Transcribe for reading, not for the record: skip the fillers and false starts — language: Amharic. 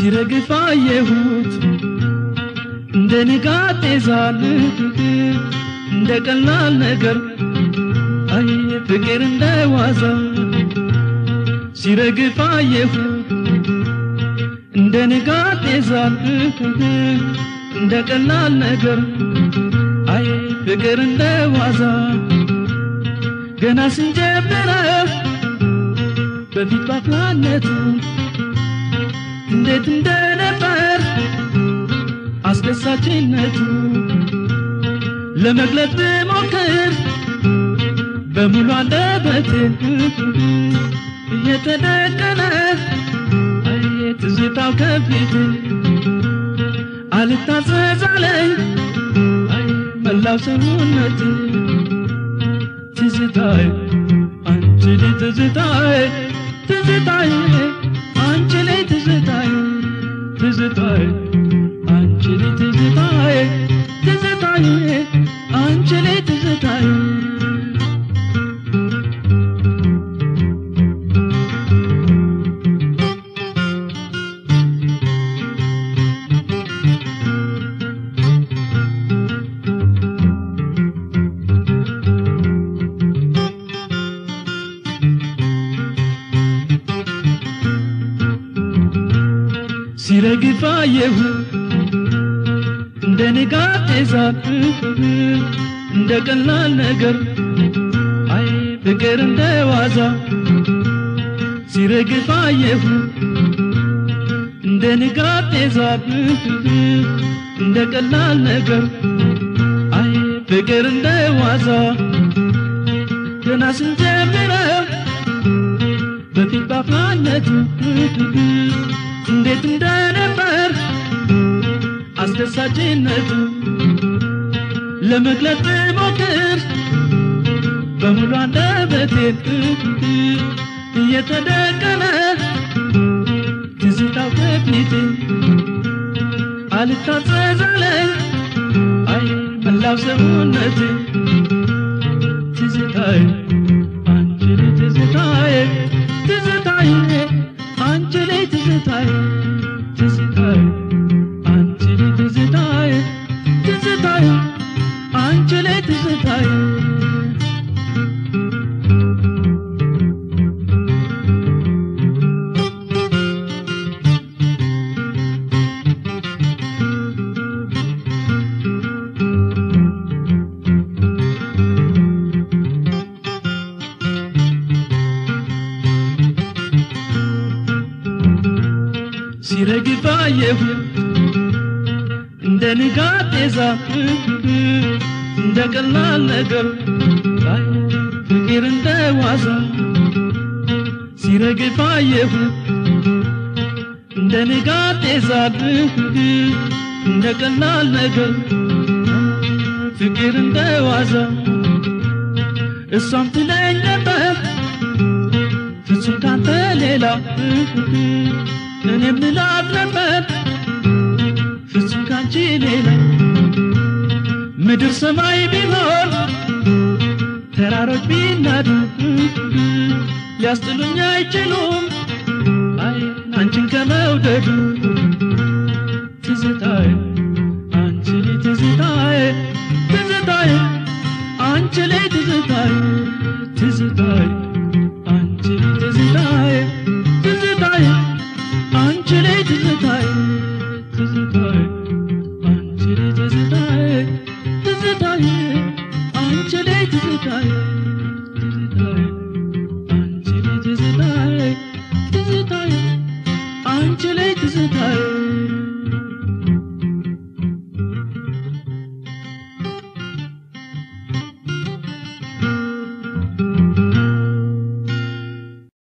ሲረግፍ አየሁት እንደ ንጋት ዛል እንደ ቀላል ነገር አይ ፍቅር እንደ ዋዛ ሲረግፍ አየሁት እንደ ንጋት ዛል እንደ ቀላል ነገር አይ ፍቅር እንደ ዋዛ ገና ስንጀምረው በፊት ባፍላነቱ እንዴት እንደነበር አስደሳችነቱ ለመግለጽ ብሞክር በሙሉ አንደበቴ እየተደቀነ አይ ትዝታው ከፊቴ አልታዘዛለኝ አይ መላው ሰውነቴ ትዝታዬ አንቺ ልጅ ትዝታዬ ትዝታዬ አንቺ ልጅ ትዝታዬ ትዝታዬ አንቺ ልጅ ትዝታዬ ትዝታዬ አንቺ ልጅ ትዝታዬ ሲረግፍ አየሁት እንደ ንጋት ዛፍ እንደ ቀላል ነገር አይ ፍቅር እንደ ዋዛ ሲረግፍ አየሁት እንደ ንጋት ዛፍ እንደ ቀላል ነገር አይ ፍቅር እንደ ዋዛ ገና ስንጀምረው በፊት ባፍላነቱ እንዴት እንደነበር አስደሳችነቱ ለመግለጽ ብሞክር በሙሉ አንደበቴ እየተደቀነ ትዝታው ከፊቴ አልታዘዛለኝ አይ መላው ሰውነቴ ትዝታዬ አንቺ ልጅ ትዝታዬ ትዝታዬ አንቺ ልጅ ትዝታዬ ትዝታዬ አንቺ ልጅ ትዝታዬ ትዝታዬ አንቺ ልጅ ትዝታዬ ሲረግፍ አየሁት እንደ ንጋት ዛፍ እንደ ቀላል ነገር አይ ፍቅር እንደ ዋዛ ሲረግፍ አየሁት እንደ ንጋት ዛፍ እንደ ቀላል ነገር ፍቅር እንደ ዋዛ እሷም ትለኝ ነበር ፍጹም ካንተ ሌላ እኔም ልላት ነበር ፍጹም ካንቺ ሌላ ምድር ሰማይ ቢሆን ተራሮች ቢናዱ ሊያስጥሉኝ አይችሉም አይ አንቺን ከመውደዱ ትዝታዬ አንቺ ልጅ ትዝታዬ ትዝታዬ አንቺ ልጅ ትዝታዬ ትዝታዬ አንቺ ልጅ ትዝታዬ ትዝታዬ አንቺ ልጅ ትዝታዬ ትዝታዬ